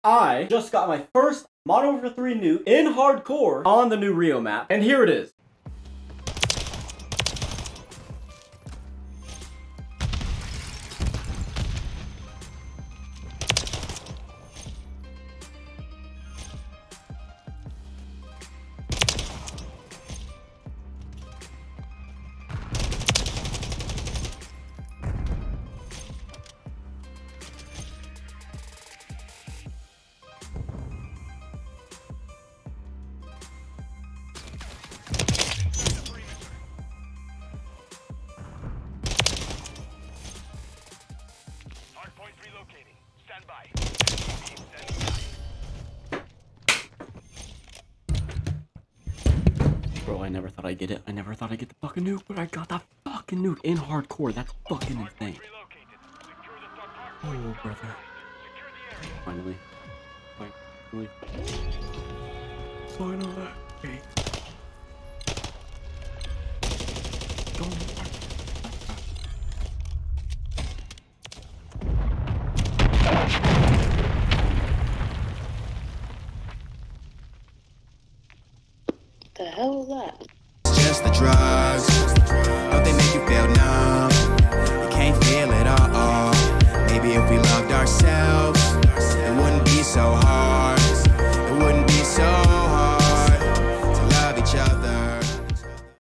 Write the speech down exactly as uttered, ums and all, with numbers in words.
I just got my first Modern Warfare three nuke in hardcore on the new Rio map, and here it is. Hardpoint relocating. Stand by. Bro, I never thought I'd get it. I never thought I'd get the fucking nuke, but I got that fucking nuke in hardcore. That's fucking insane. Oh, brother. Finally. Finally. Finally. Go. The hell was that? Just the drive.